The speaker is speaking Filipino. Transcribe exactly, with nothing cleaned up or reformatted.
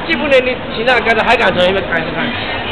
既不能你骑那杆子，还敢成一个杆子看。